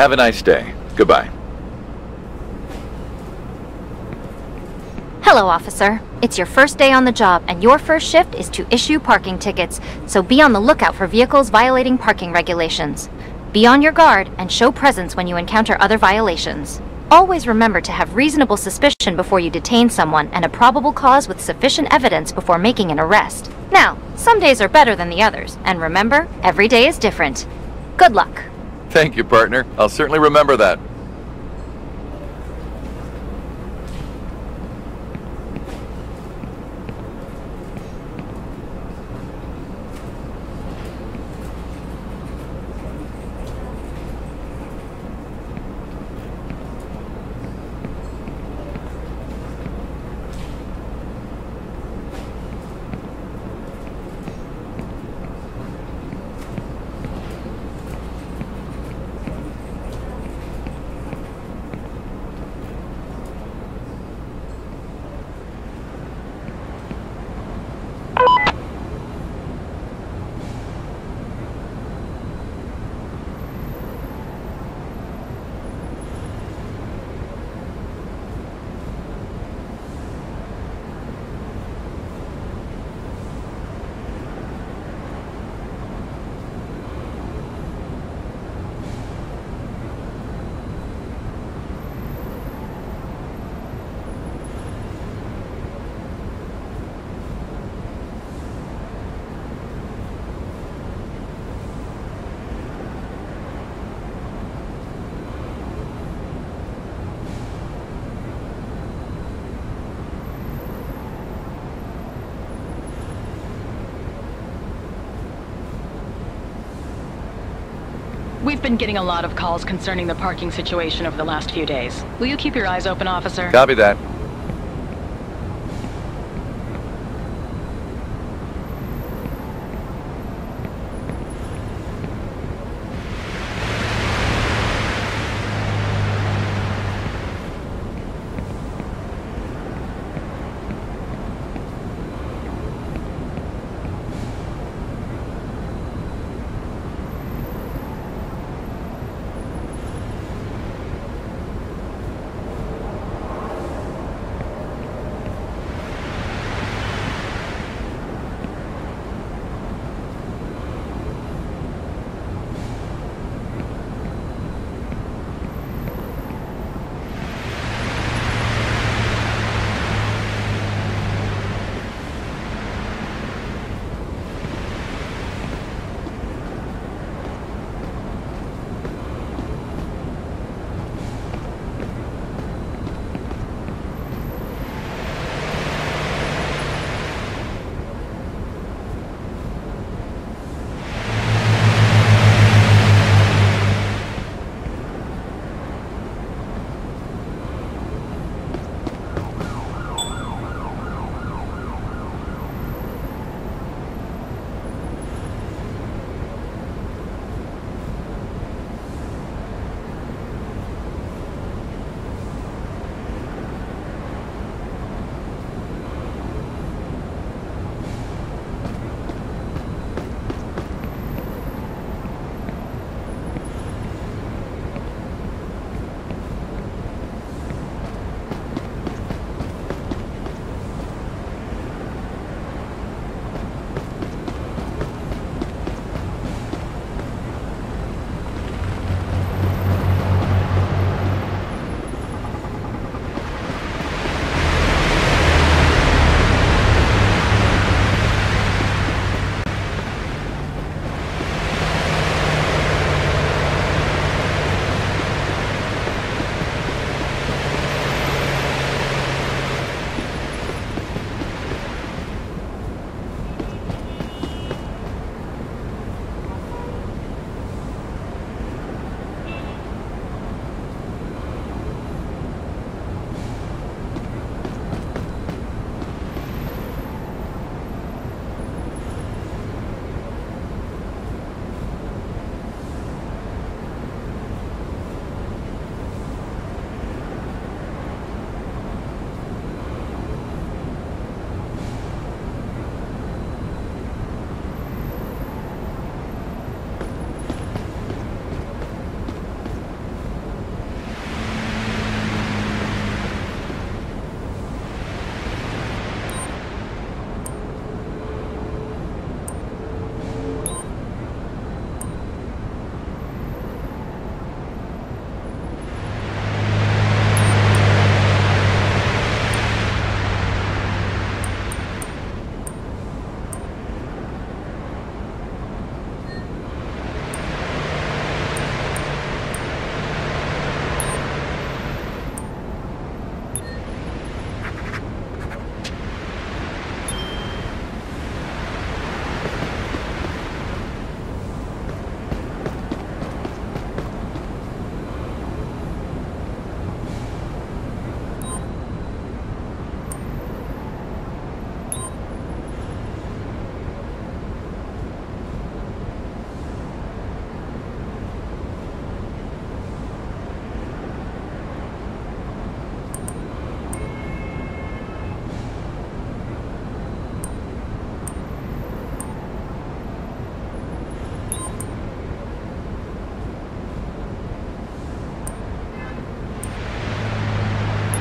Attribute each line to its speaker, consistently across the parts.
Speaker 1: Have a nice day. Goodbye.
Speaker 2: Hello, officer. It's your first day on the job, and your first shift is to issue parking tickets, so be on the lookout for vehicles violating parking regulations. Be on your guard and show presence when you encounter other violations. Always remember to have reasonable suspicion before you detain someone and a probable cause with sufficient evidence before making an arrest. Now, some days are better than the others, and remember, every day is different. Good luck.
Speaker 1: Thank you, partner. I'll certainly remember that.
Speaker 3: We've been getting a lot of calls concerning the parking situation over the last few days. Will you keep your eyes open, officer?
Speaker 1: Copy that.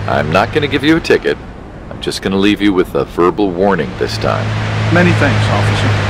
Speaker 1: I'm not going to give you a ticket. I'm just going to leave you with a verbal warning this time.
Speaker 4: Many thanks, officer.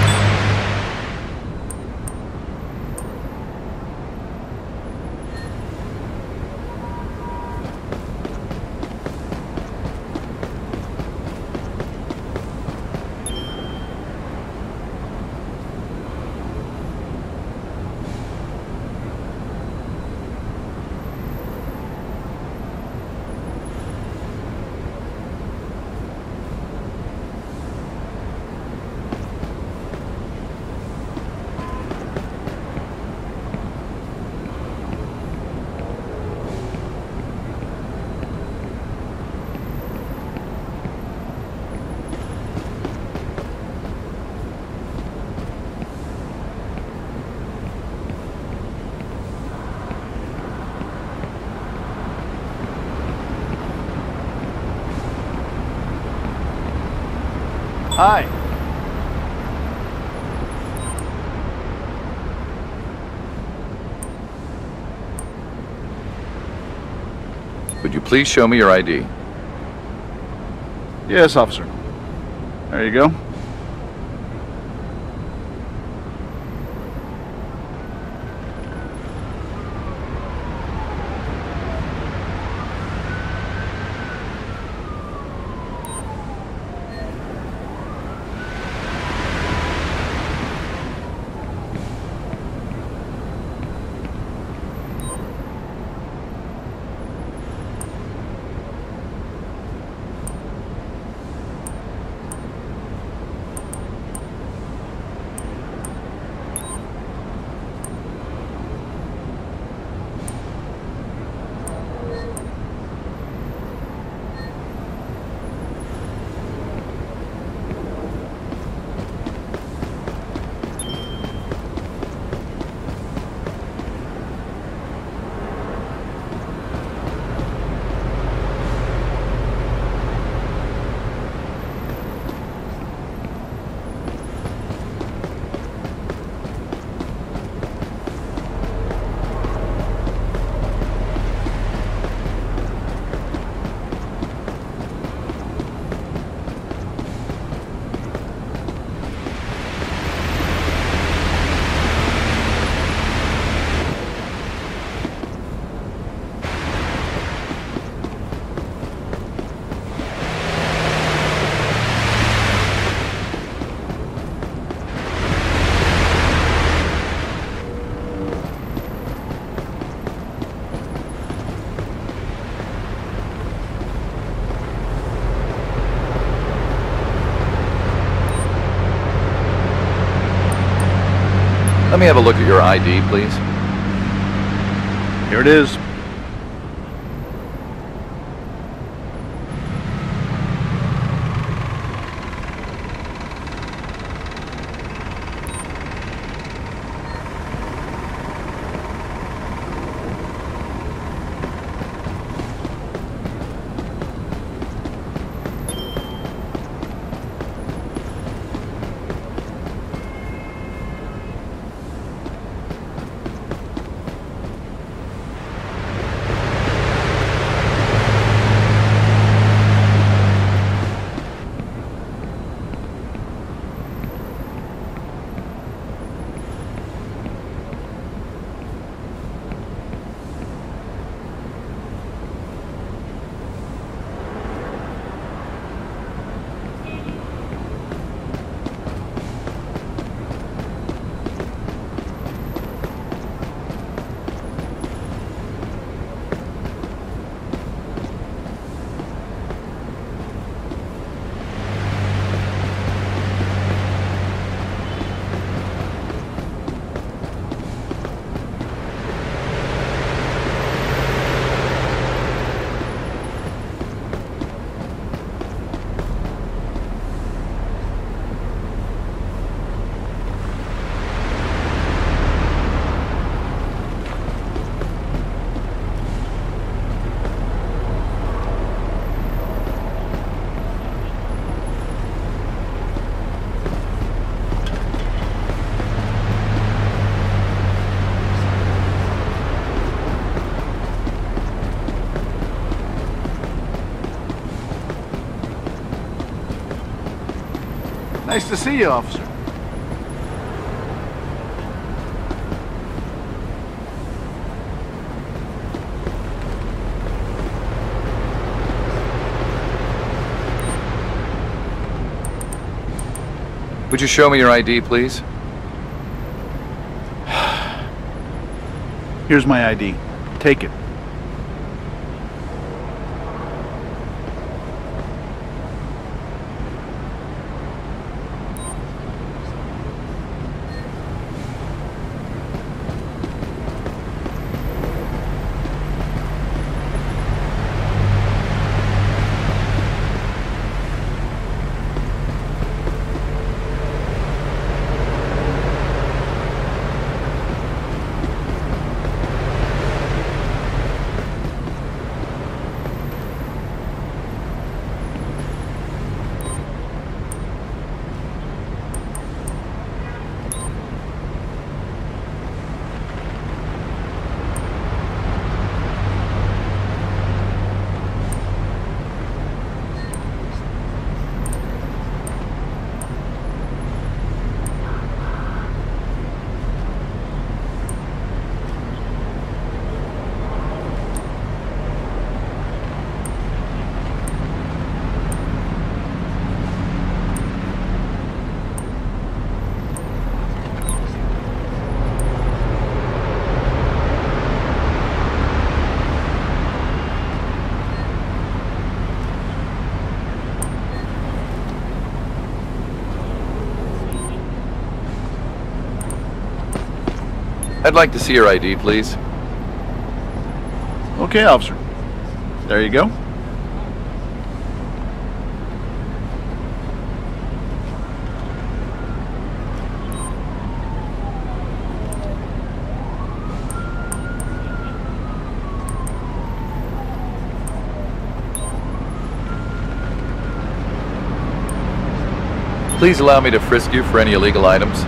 Speaker 4: Hi.
Speaker 1: Would you please show me your ID?
Speaker 4: Yes, officer. There you go.
Speaker 1: Let me have a look at your ID, please.
Speaker 4: Here it is. Nice to see you, officer.
Speaker 1: Would you show me your ID, please?
Speaker 4: Here's my ID. Take it.
Speaker 1: I'd like to see your ID, please.
Speaker 4: Okay, officer. There you go.
Speaker 1: Please allow me to frisk you for any illegal items.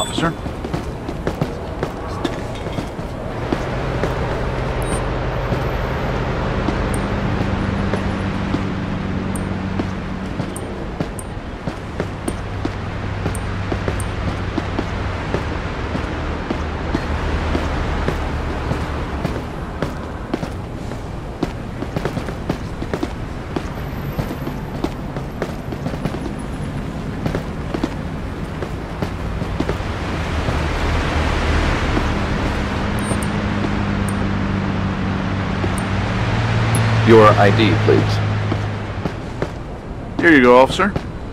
Speaker 4: officer.
Speaker 1: Your ID, please.
Speaker 4: Here you go, officer.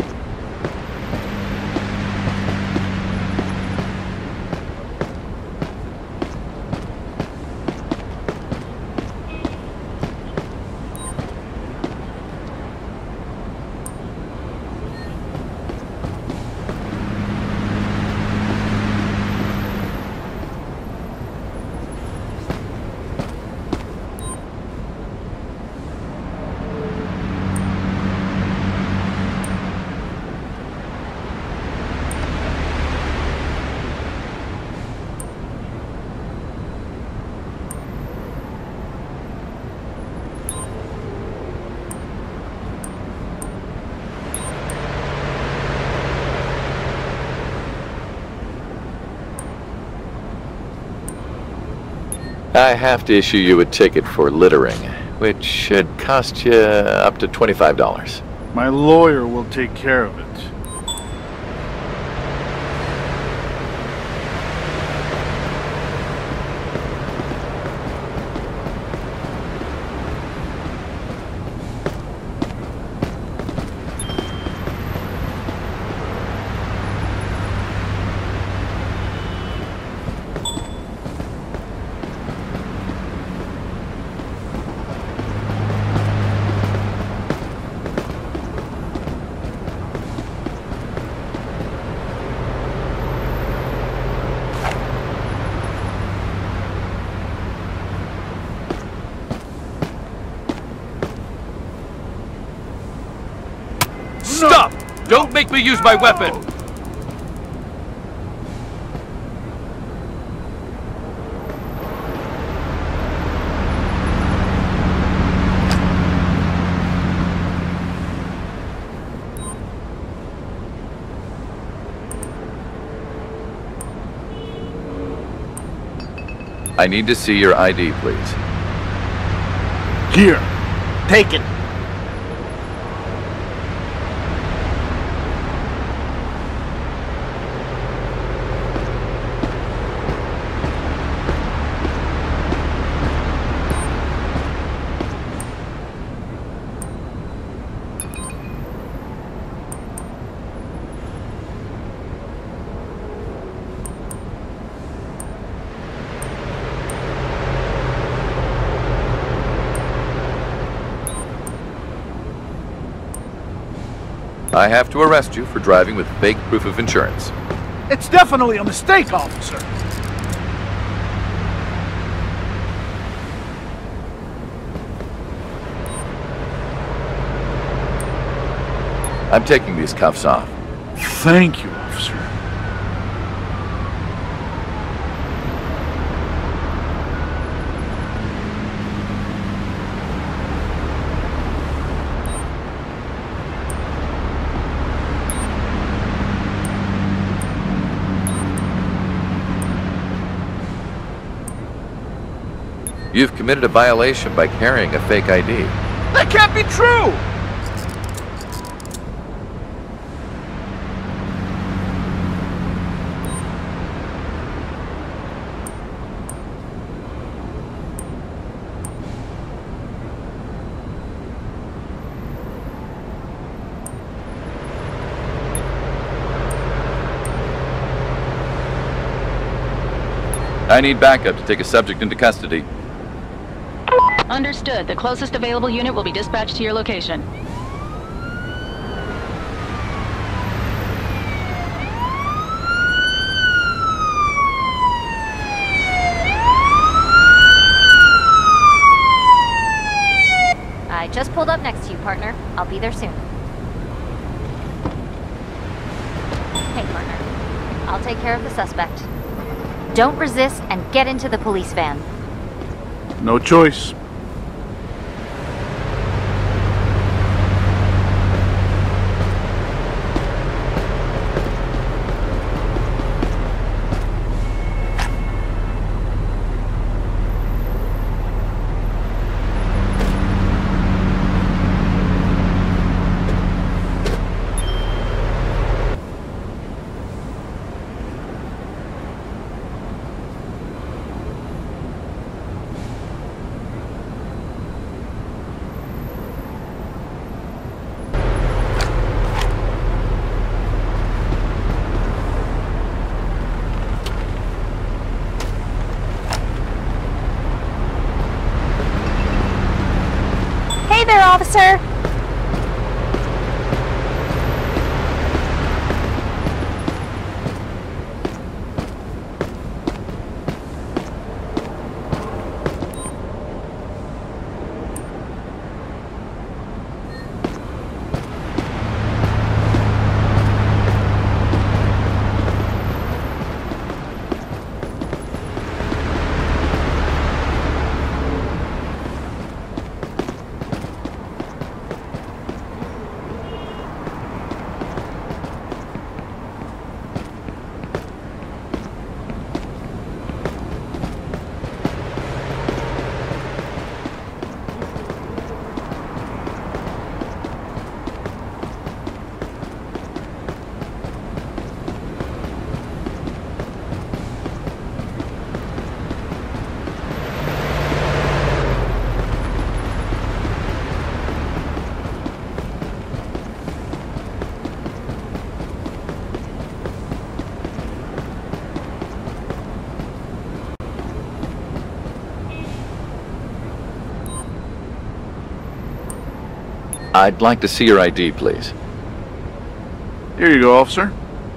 Speaker 1: I have to issue you a ticket for littering, which should cost you up to $25.
Speaker 4: My lawyer will take care of it.
Speaker 5: Stop! Don't make me use my weapon!
Speaker 1: I need to see your ID, please.
Speaker 4: Here, take it.
Speaker 1: I have to arrest you for driving with fake proof of insurance.
Speaker 4: It's definitely a mistake, officer.
Speaker 1: I'm taking these cuffs off.
Speaker 4: Thank you, officer.
Speaker 1: You've committed a violation by carrying a fake ID.
Speaker 4: That can't be true!
Speaker 1: I need backup to take a subject into custody.
Speaker 3: Understood. The closest available unit will be dispatched to your location.
Speaker 2: I just pulled up next to you, partner. I'll be there soon. Hey, partner. I'll take care of the suspect. Don't resist and get into the police van.
Speaker 4: No choice.
Speaker 2: Hey there, officer!
Speaker 1: I'd like to see your ID, please.
Speaker 4: Here you go, officer.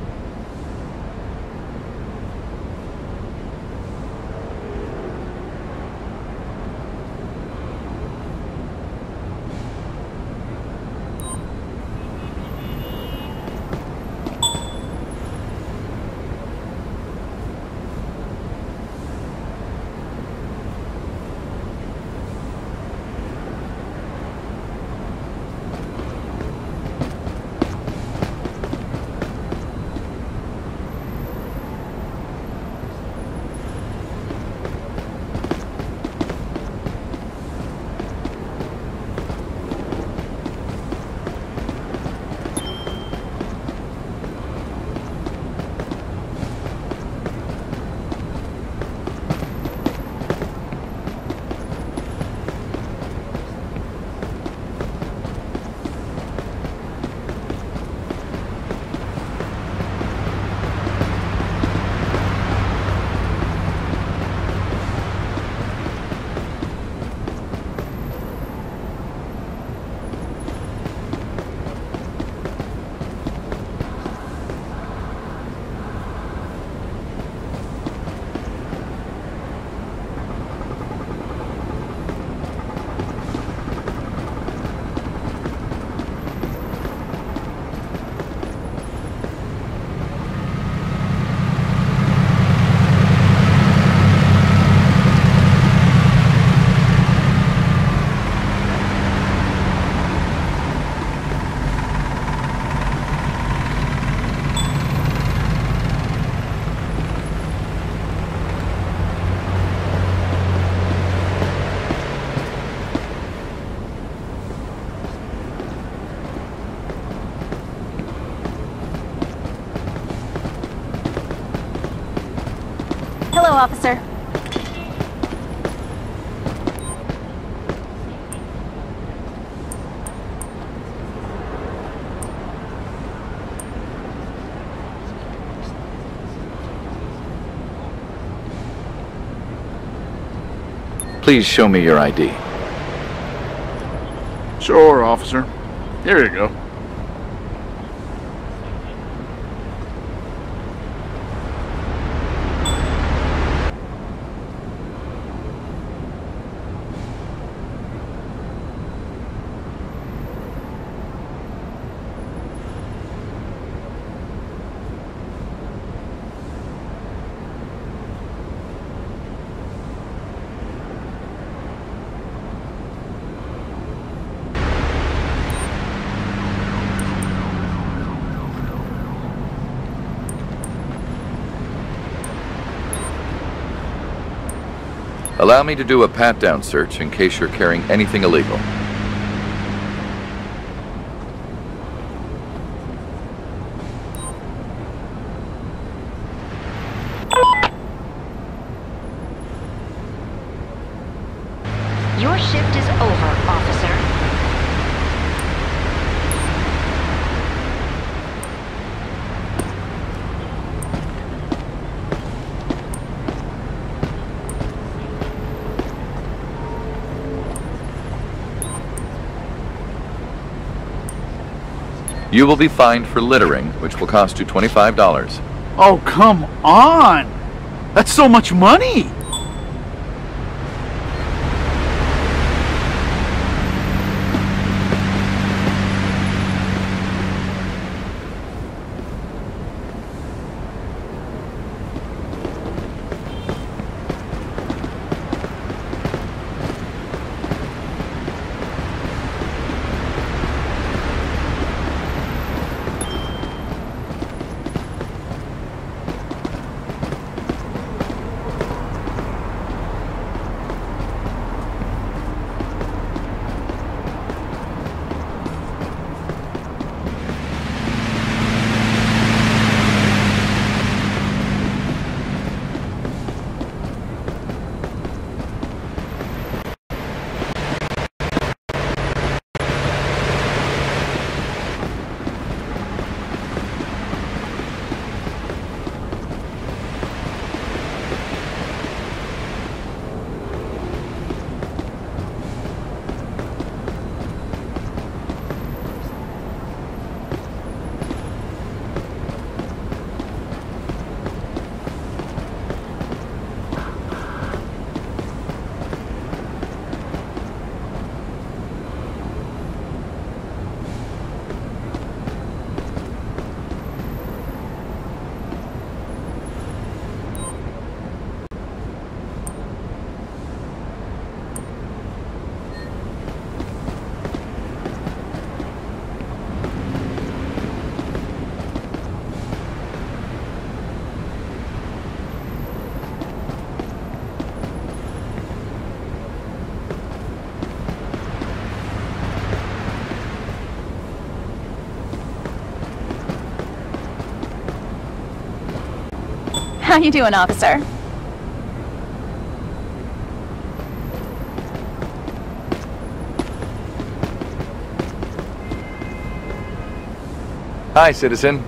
Speaker 2: Hello, officer.
Speaker 1: Please show me your ID.
Speaker 4: Sure, officer. Here you go.
Speaker 1: Allow me to do a pat-down search in case you're carrying anything illegal.
Speaker 2: Your shift is over, officer.
Speaker 1: You will be fined for littering, which will cost you $25.
Speaker 4: Oh, come on! That's so much money!
Speaker 3: How you doing, officer?
Speaker 1: Hi, citizen.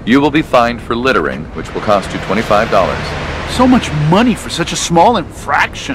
Speaker 1: You will be fined for littering, which will cost you $25.
Speaker 4: So much money for such a small infraction.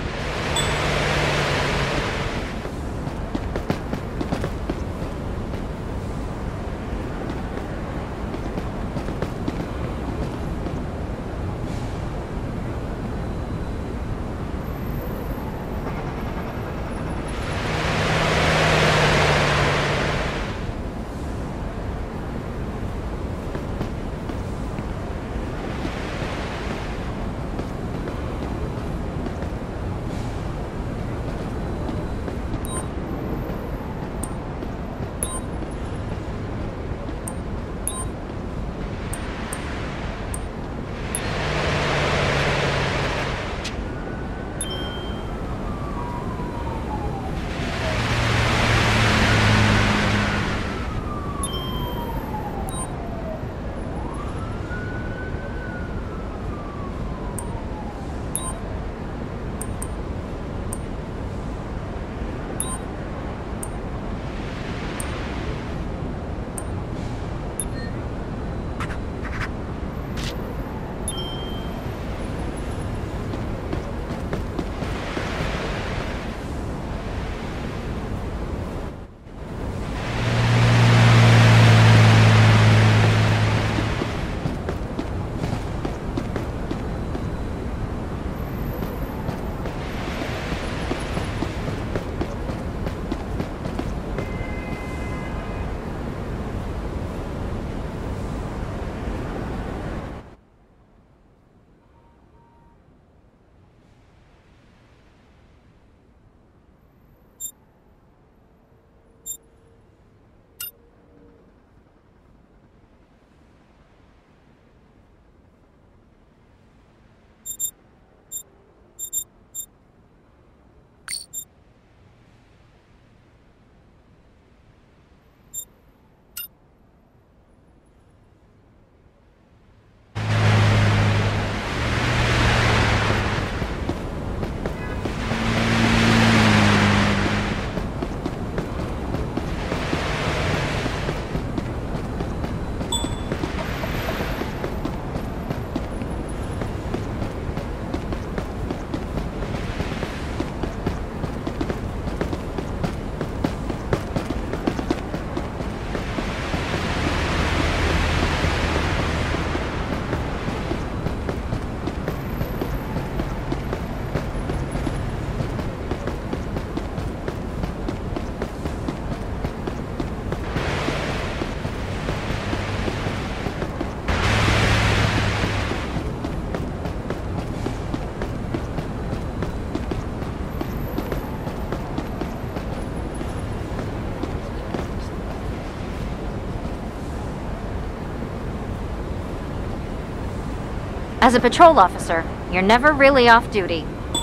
Speaker 2: As a patrol officer, you're never really off duty.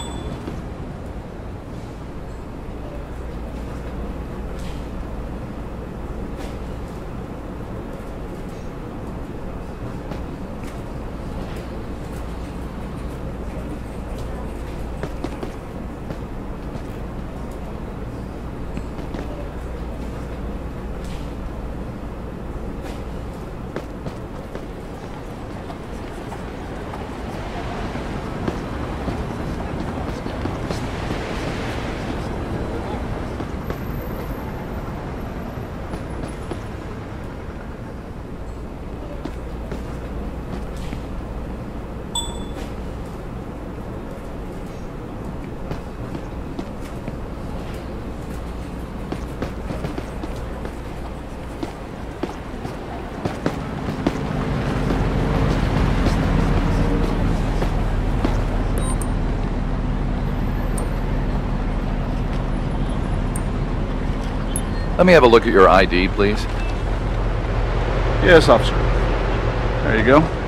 Speaker 1: Let me have a look at your ID, please.
Speaker 4: Yes, officer. There you go.